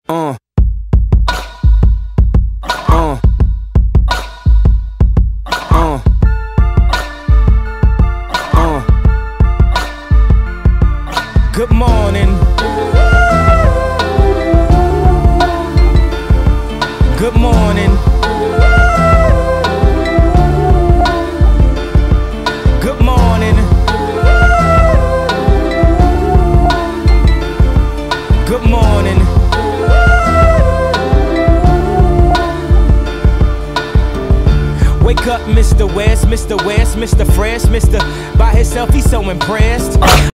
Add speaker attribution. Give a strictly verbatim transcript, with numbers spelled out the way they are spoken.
Speaker 1: Uh. Uh. Uh. Uh. Good morning. Good morning. Good morning. Good morning. Wake up, Mister West, Mister West, Mister Fresh, Mister By himself, he's so impressed.